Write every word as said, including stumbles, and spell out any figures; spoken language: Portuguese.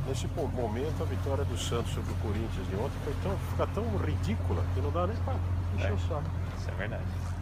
nesse momento a vitória do Santos sobre o Corinthians de ontem foi tão, fica tão ridícula que não dá nem para encher É. o saco. Isso é verdade.